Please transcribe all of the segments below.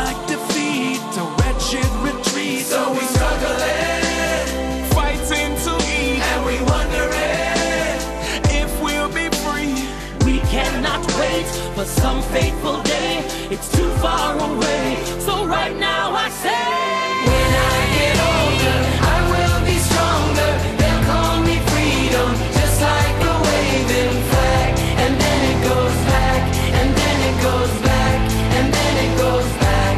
like defeat, a wretched retreat. So we struggling, fighting to eat, and we wondering if we'll be free. We cannot wait for some fateful day. It's too far away. So right now I say, when I get older, I will be stronger. They'll call me freedom, just like a waving flag. And then it goes back, and then it goes back, and then it goes back.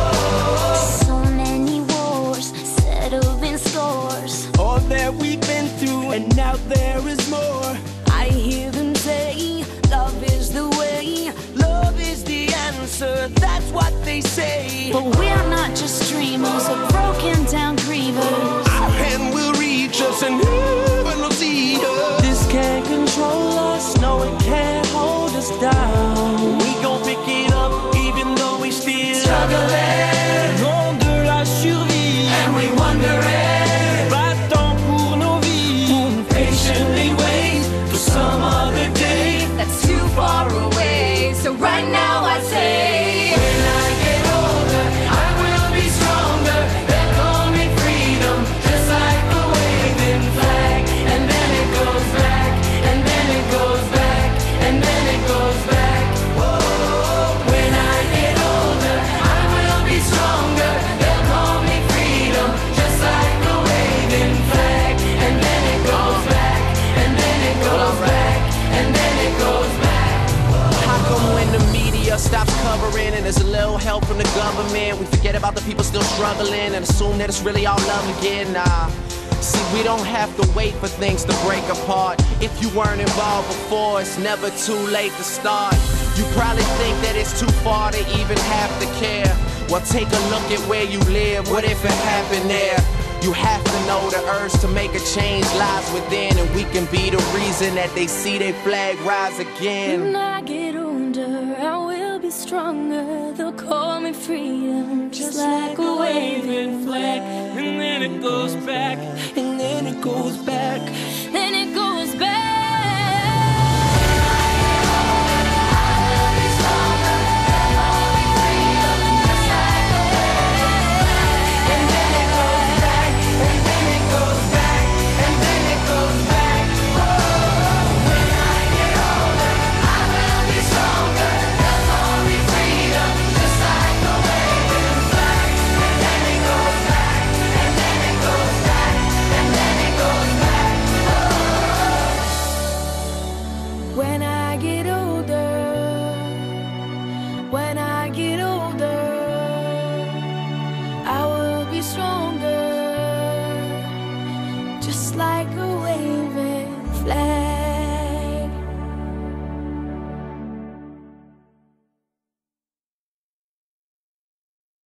Whoa. So many wars settled in scores. all that we've been through, and now there is more. I hear them say, love is the way, love is the answer, that's what they say. But we're not just dreamers of broken down grievers. Our hand will reach us and heaven will see us. This can't control us, no it can't hold us down. We gon' pick it up even though we still Struggling, long de la survie. and we wondering, Battons pour nos vies, patiently wait for some other day that's too far away. So right now I say, when I get older, I will be stronger. They'll call me freedom, just like a waving flag. And then it goes back, and then it goes back, and then it goes back. Whoa. When I get older, I will be stronger. They'll call me freedom, just like a waving flag. And then it goes back, and then it goes back, and then it goes back. How come when the media stops covering and there's a little help from the government, we forget about the people still struggling and assume that it's really all love again? Nah. See, we don't have to wait for things to break apart. If you weren't involved before, it's never too late to start. You probably think that it's too far to even have to care. Well, take a look at where you live. What if it happened there? You have to know the urge to make a change lies within, and we can be the reason that they see their flag rise again. When I get older, I will be stronger. They'll call me freedom, just like a waving flag. and then it goes back, and then